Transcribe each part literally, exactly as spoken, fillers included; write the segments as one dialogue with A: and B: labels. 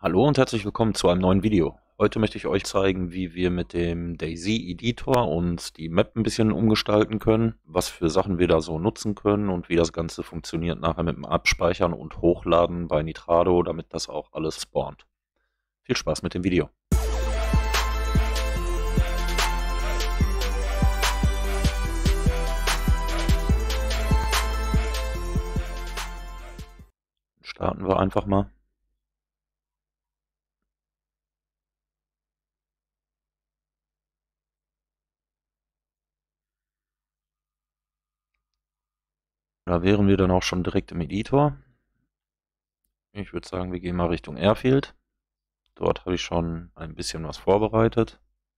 A: Hallo und herzlich willkommen zu einem neuen Video. Heute möchte ich euch zeigen, wie wir mit dem DayZ Editor uns die Map ein bisschen umgestalten können, was für Sachen wir da so nutzen können und wie das Ganze funktioniert nachher mit dem Abspeichern und Hochladen bei Nitrado, damit das auch alles spawnt. Viel Spaß mit dem Video. Starten wir einfach mal. Da wären wir dann auch schon direkt im Editor. Ich würde sagen, wir gehen mal Richtung Airfield. Dort habe ich schon ein bisschen was vorbereitet.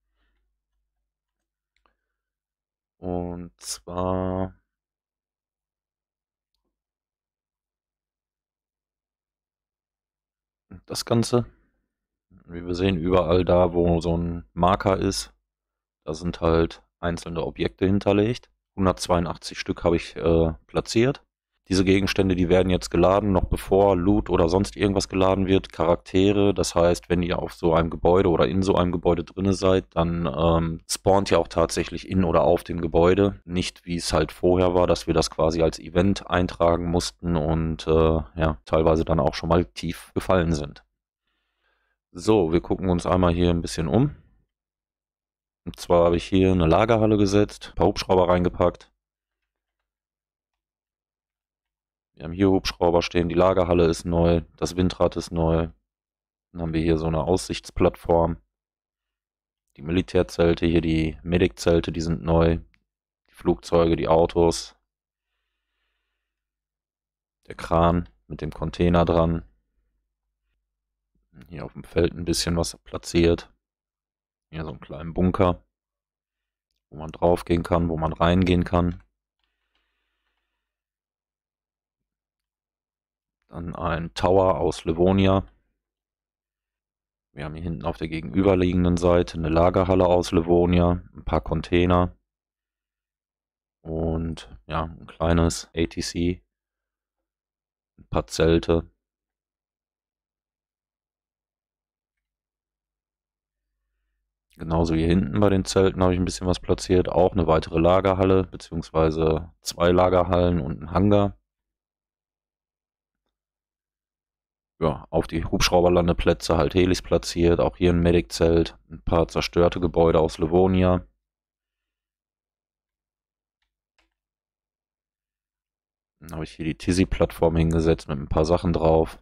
A: Und zwar das Ganze. Wie wir sehen, überall da, wo so ein Marker ist, da sind halt einzelne Objekte hinterlegt. hundertzweiundachtzig Stück habe ich äh, platziert. Diese Gegenstände, die werden jetzt geladen, noch bevor Loot oder sonst irgendwas geladen wird. Charaktere, das heißt, wenn ihr auf so einem Gebäude oder in so einem Gebäude drinne seid, dann ähm, spawnt ihr auch tatsächlich in oder auf dem Gebäude. Nicht wie es halt vorher war, dass wir das quasi als Event eintragen mussten und äh, ja, teilweise dann auch schon mal tief gefallen sind. So, wir gucken uns einmal hier ein bisschen um. Und zwar habe ich hier eine Lagerhalle gesetzt, ein paar Hubschrauber reingepackt. Wir haben hier Hubschrauber stehen, die Lagerhalle ist neu, das Windrad ist neu. Dann haben wir hier so eine Aussichtsplattform. Die Militärzelte, hier die Medic-Zelte, die sind neu. Die Flugzeuge, die Autos. Der Kran mit dem Container dran. Hier auf dem Feld ein bisschen was platziert. Hier so einen kleinen Bunker, wo man draufgehen kann, wo man reingehen kann. Dann ein Tower aus Livonia. Wir haben hier hinten auf der gegenüberliegenden Seite eine Lagerhalle aus Livonia, ein paar Container und ja, ein kleines A T C, ein paar Zelte. Genauso hier hinten bei den Zelten habe ich ein bisschen was platziert, auch eine weitere Lagerhalle, beziehungsweise zwei Lagerhallen und ein Hangar. Ja, auf die Hubschrauberlandeplätze halt Helis platziert, auch hier ein Medic-Zelt, ein paar zerstörte Gebäude aus Livonia. Dann habe ich hier die Tizzy-Plattform hingesetzt mit ein paar Sachen drauf.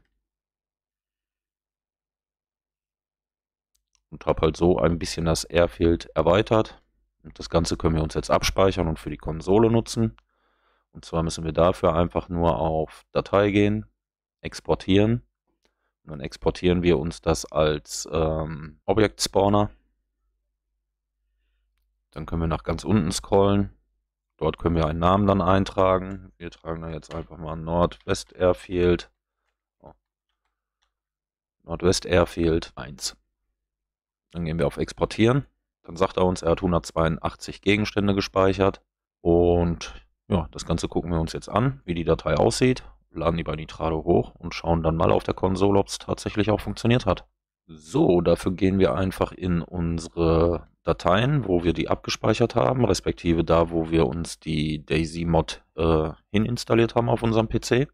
A: Und habe halt so ein bisschen das Airfield erweitert. Und das Ganze können wir uns jetzt abspeichern und für die Konsole nutzen. Und zwar müssen wir dafür einfach nur auf Datei gehen, exportieren. Und dann exportieren wir uns das als ähm, Objekt-Spawner. Dann können wir nach ganz unten scrollen. Dort können wir einen Namen dann eintragen. Wir tragen da jetzt einfach mal Nordwest Airfield. Oh. Nordwest Airfield eins. Dann gehen wir auf Exportieren. Dann sagt er uns, er hat hundertzweiundachtzig Gegenstände gespeichert. Und ja, das Ganze gucken wir uns jetzt an, wie die Datei aussieht. Laden die bei Nitrado hoch und schauen dann mal auf der Konsole, ob es tatsächlich auch funktioniert hat. So, dafür gehen wir einfach in unsere Dateien, wo wir die abgespeichert haben, respektive da, wo wir uns die DayZ-Mod äh, hininstalliert haben auf unserem P C.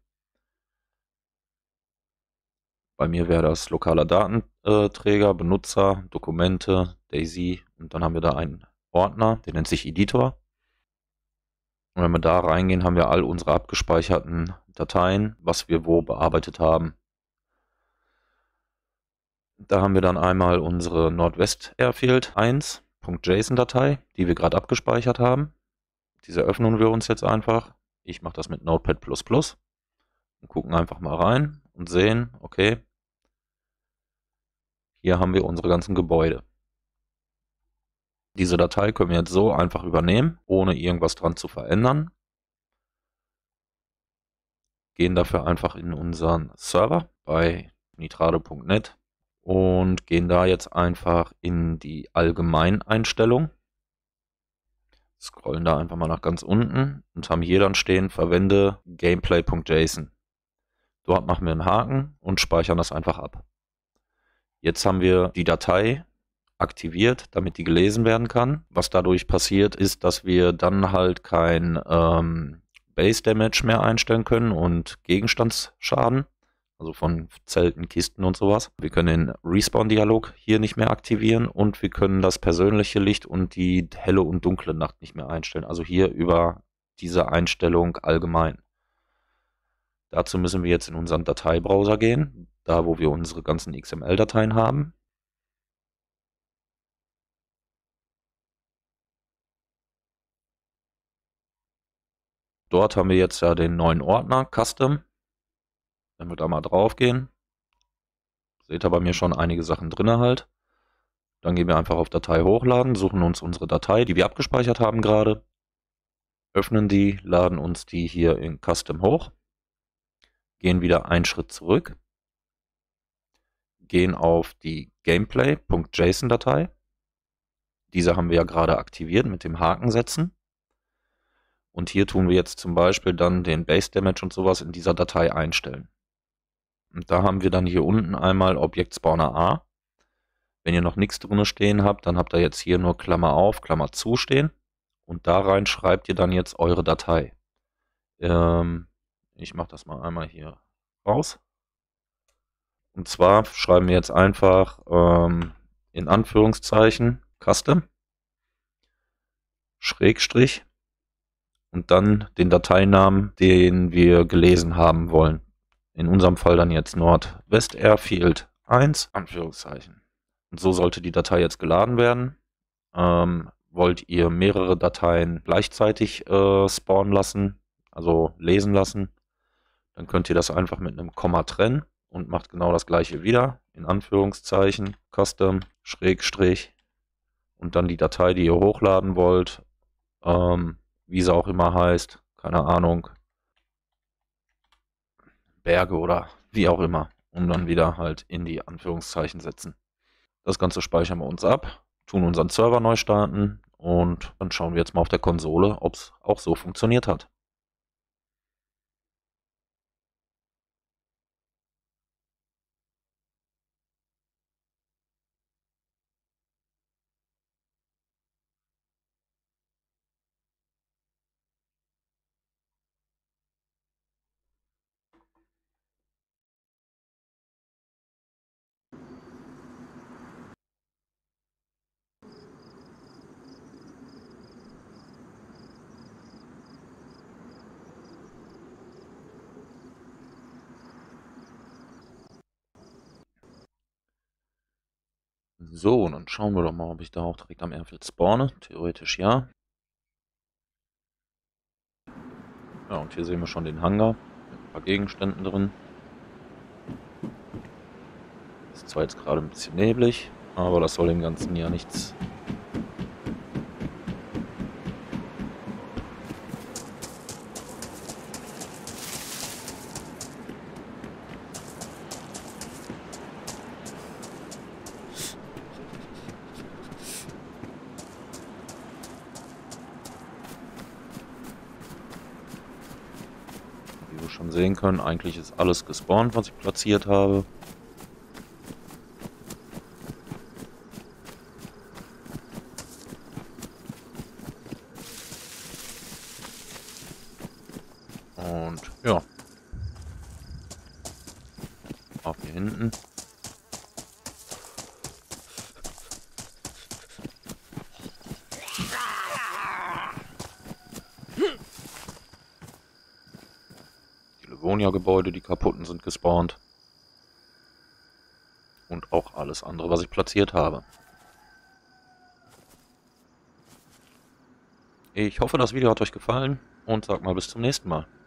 A: Bei mir wäre das lokaler Datenträger, Benutzer, Dokumente, DayZ und dann haben wir da einen Ordner, der nennt sich Editor. Und wenn wir da reingehen, haben wir all unsere abgespeicherten Dateien, was wir wo bearbeitet haben. Da haben wir dann einmal unsere Nordwest Airfield eins.json-Datei, die wir gerade abgespeichert haben. Diese öffnen wir uns jetzt einfach. Ich mache das mit Notepad plus plus und gucken einfach mal rein und sehen, okay, hier haben wir unsere ganzen Gebäude. Diese Datei können wir jetzt so einfach übernehmen, ohne irgendwas dran zu verändern. Gehen dafür einfach in unseren Server bei nitrado punkt net und gehen da jetzt einfach in die Allgemeineinstellung. Scrollen da einfach mal nach ganz unten und haben hier dann stehen, verwende gameplay.json. Dort machen wir einen Haken und speichern das einfach ab. Jetzt haben wir die Datei aktiviert, damit die gelesen werden kann. Was dadurch passiert, ist, dass wir dann halt kein ähm, Base Damage mehr einstellen können und Gegenstandsschaden, also von Zelten, Kisten und sowas. Wir können den Respawn-Dialog hier nicht mehr aktivieren und wir können das persönliche Licht und die helle und dunkle Nacht nicht mehr einstellen. Also hier über diese Einstellung allgemein. Dazu müssen wir jetzt in unseren Dateibrowser gehen, da wo wir unsere ganzen X M L-Dateien haben. Dort haben wir jetzt ja den neuen Ordner Custom. Wenn wir da mal drauf gehen, seht ihr bei mir schon einige Sachen drin halt. Dann gehen wir einfach auf Datei hochladen, suchen uns unsere Datei, die wir abgespeichert haben gerade, öffnen die, laden uns die hier in Custom hoch, gehen wieder einen Schritt zurück, gehen auf die Gameplay.json-Datei. Diese haben wir ja gerade aktiviert mit dem Haken setzen. Und hier tun wir jetzt zum Beispiel dann den Base Damage und sowas in dieser Datei einstellen. Und da haben wir dann hier unten einmal Objekt Spawner A. Wenn ihr noch nichts drin stehen habt, dann habt ihr jetzt hier nur Klammer auf, Klammer zu stehen. Und da rein schreibt ihr dann jetzt eure Datei. Ähm, ich mache das mal einmal hier raus. Und zwar schreiben wir jetzt einfach ähm, in Anführungszeichen Custom, Schrägstrich und dann den Dateinamen, den wir gelesen haben wollen. In unserem Fall dann jetzt Nordwest Airfield eins, Anführungszeichen. Und so sollte die Datei jetzt geladen werden. Ähm, wollt ihr mehrere Dateien gleichzeitig äh, spawnen lassen, also lesen lassen, dann könnt ihr das einfach mit einem Komma trennen und macht genau das gleiche wieder, in Anführungszeichen, Custom, Schrägstrich und dann die Datei, die ihr hochladen wollt, ähm, wie sie auch immer heißt, keine Ahnung, Berge oder wie auch immer, und dann wieder halt in die Anführungszeichen setzen. Das Ganze speichern wir uns ab, tun unseren Server neu starten und dann schauen wir jetzt mal auf der Konsole, ob es auch so funktioniert hat. So, dann schauen wir doch mal, ob ich da auch direkt am Airfield spawne. Theoretisch ja. Ja, und hier sehen wir schon den Hangar mit ein paar Gegenständen drin. Ist zwar jetzt gerade ein bisschen neblig, aber das soll dem Ganzen ja nichts. Wie wir schon sehen können, eigentlich ist alles gespawnt, was ich platziert habe. Und ja, auch hier hinten. Die Livonia-Gebäude, die kaputten sind, gespawnt. Und auch alles andere, was ich platziert habe. Ich hoffe, das Video hat euch gefallen und sag mal bis zum nächsten Mal.